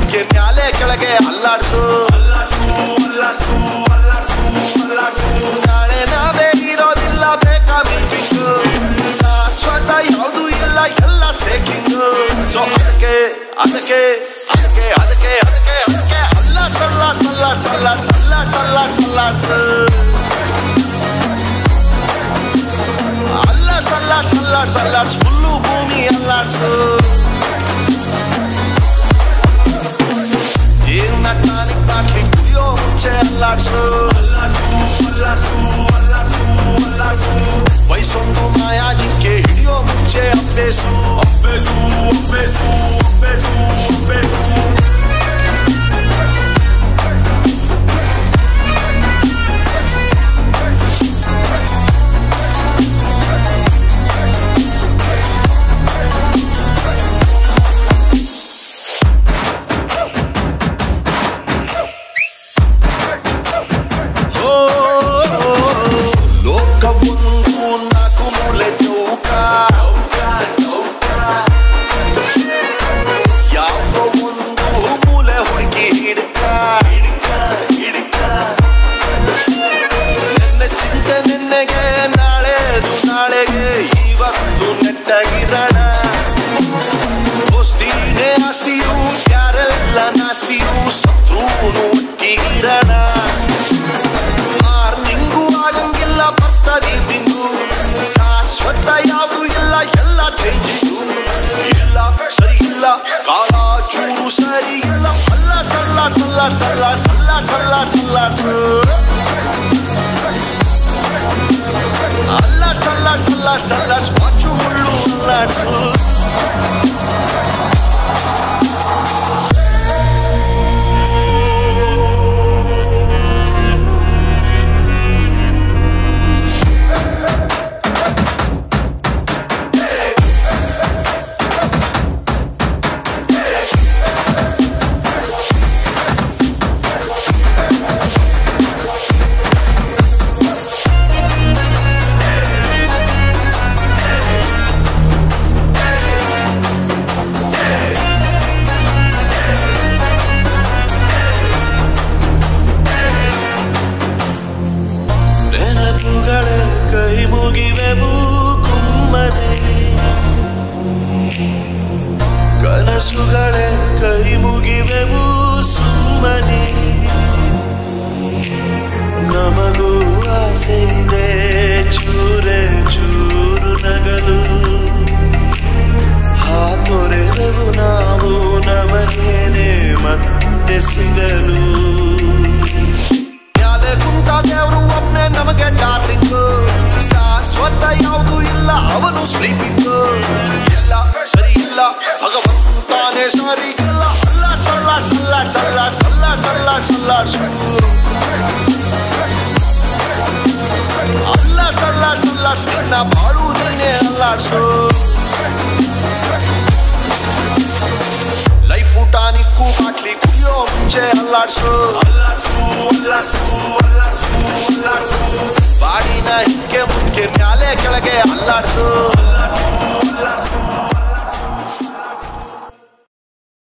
ಮುಖ್ಯ ಮ್ಯಾಲೆ ಕೆಳಗೆ ಅಲ್ಲಾಡ್ಸು ನಾಳೆ ನಾವೇ ಇರೋದಿಲ್ಲ ಬೇಕಾ ಮಿಲ್ಪಿಂಗು ಶಾಶ್ವತ ಯಾವುದು ಇಲ್ಲ ಎಲ್ಲ ಸೇಕಿಂಗು ಸೊ ಅದಕ್ಕೆ ಅದಕ್ಕೆ ಅದಕ್ಕೆ ಅದಕ್ಕೆ ಅದಕ್ಕೆ ಅದಕ್ಕೆ ಅಲ್ಲಾಡ್ಸು ಅಲ್ಲಾಡ್ಸು ಅಲ್ಲಾಡ್ಸು ಅಲ್ಲಾಡ್ಸು ಅಲ್ಲಾಡ್ಸು ಅಲ್ಲಾಡ್ಸು ಅಲ್ಲಾಡ್ಸು ಅಲ್ಲಾಡ್ಸು ಅಲ್ಲಾಡ್ಸು ಅಲ್ಲಾಡ್ಸು ಫುಲ್ಲು ಭೂಮಿ ಅಲ್ಲಾಡ್ಸು ಜೀವನ ಟಾನಿಕ್ ಬಾಟ್ಲಿ ಕುಡಿಯೋ ಮುಂಚೆ ಅಲ್ಲಾಡ್ಸು ವಯಸ್ಸೊಂದು ಮಾಯಾ ಜಿಂಕೆ ಹಿಡಿಯೋ ಮುಂಚೆ ಅಪ್ಪೇಸು ಅಪ್ಪೇಸು ಅಪ್ಪೇಸು ಅಪ್ಪೇಸು ಅಪ್ಪೇಸು ಶಾಶ್ವತ ಯಾವುದು ಇಲ್ಲ ಎಲ್ಲ ಚೇಂಜಿಂಗು ಇಲ್ಲ ಸರಿ ಇಲ್ಲ ಕಾಲ ಚೂರು ಸರಿ ಇಲ್ಲ ಅಲ್ಲಾಡ್ಸು ಅಲ್ಲಾಡ್ಸು ಅಲ್ಲಾಡ್ಸು ಅಲ್ಲಾಡ್ಸು ಅಲ್ಲಾಡ್ಸು ಅಲ್ಲಾಡ್ಸು ಅಲ್ಲಾಡ್ಸು ಅಲ್ಲಾಡ್ಸು ಅಲ್ಲಾಡ್ಸು ಬಾಚು ಮುಳ್ಳು ಅಲ್ಲಾಡ್ಸು ಕನಸುಗಳೇ ಕೈ ಮುಗಿವೆವು ಸುಮ್ಮನೆ ನಮಗೂ ಆಸೆ ಇದೆ ಚೂರೆ ಚೂರು ನಗಲು ಹಾತೊರೆವೆವು ನಾವು ನಮಗೇನೆ ಮತ್ತೆ ಸಿಗಲು ಮ್ಯಾಲೆ ಕುಂತ ದೇವರು ಒಬ್ಬನೇ ನಮಗೆ ಡಾರ್ಲಿಂಗು ಶಾಶ್ವತ ಯಾವುದು ಇಲ್ಲ ಅವನು ಸ್ಲೀಪಿಂಗು ಎಲ್ಲ ಸರಿ ಇಲ್ಲ ಭಗವಂತಾನೆ ಸರಿ ಇಲ್ಲ ಅಲ್ಲಾಡ್ಸು ಅಲ್ಲಾಡ್ಸು ಅಲ್ಲಾಡ್ಸು ಅಲ್ಲಾಡ್ಸು ಅಲ್ಲಾಡ್ಸು ಅಲ್ಲಾಡ್ಸು ಅಲ್ಲಾಡ್ಸು ಅಲ್ಲಾಡ್ಸು ಅಲ್ಲಾಡ್ಸು ನಿನ್ನ ಬಾಳುವುದನ್ನೇ ಅಲ್ಲಾಡ್ಸು ಲೈಫ್ ಟಾನಿಕ್ಕು ಬಾಟ್ಲಿ ಕುಡಿಯೋ ಮುಂಚೆ ಅಲ್ಲಾಡ್ಸು ಅಲ್ಲಾಡ್ಸು ಅಲ್ಲಾಡ್ಸು ಅಲ್ಲಾಡ್ಸು ಅಲ್ಲಾಡ್ಸು ಬಾಡಿನ ಹಿಂಗೆ ಮುಂಕೆ ಮ್ಯಾಲೆ ಕೆಳಗೆ ಅಲ್ಲಾಡ್ಸು